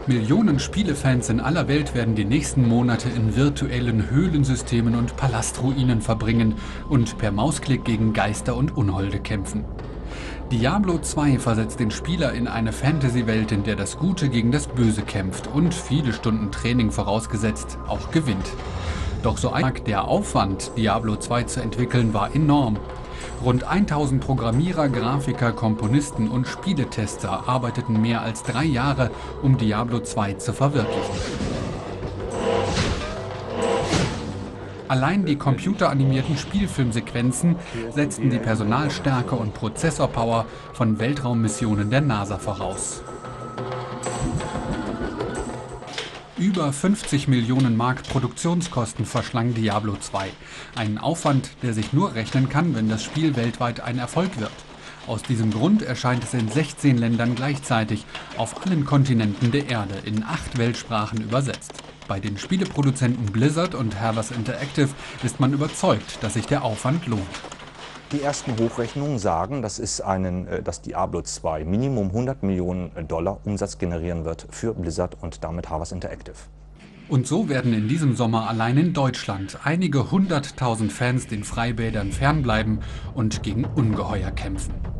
Millionen Spielefans in aller Welt werden die nächsten Monate in virtuellen Höhlensystemen und Palastruinen verbringen und per Mausklick gegen Geister und Unholde kämpfen. Diablo 2 versetzt den Spieler in eine Fantasy-Welt, in der das Gute gegen das Böse kämpft und viele Stunden Training vorausgesetzt auch gewinnt. Doch so der Aufwand, Diablo 2 zu entwickeln, war enorm. Rund 1000 Programmierer, Grafiker, Komponisten und Spieletester arbeiteten mehr als 3 Jahre, um Diablo 2 zu verwirklichen. Allein die computeranimierten Spielfilmsequenzen setzten die Personalstärke und Prozessorpower von Weltraummissionen der NASA voraus. Über 50 Millionen Mark Produktionskosten verschlang Diablo 2. Ein Aufwand, der sich nur rechnen kann, wenn das Spiel weltweit ein Erfolg wird. Aus diesem Grund erscheint es in 16 Ländern gleichzeitig, auf allen Kontinenten der Erde, in 8 Weltsprachen übersetzt. Bei den Spieleproduzenten Blizzard und Havas Interactive ist man überzeugt, dass sich der Aufwand lohnt. Die ersten Hochrechnungen sagen, dass Diablo 2 Minimum 100 Millionen Dollar Umsatz generieren wird für Blizzard und damit Havas Interactive. Und so werden in diesem Sommer allein in Deutschland einige 100.000 Fans den Freibädern fernbleiben und gegen Ungeheuer kämpfen.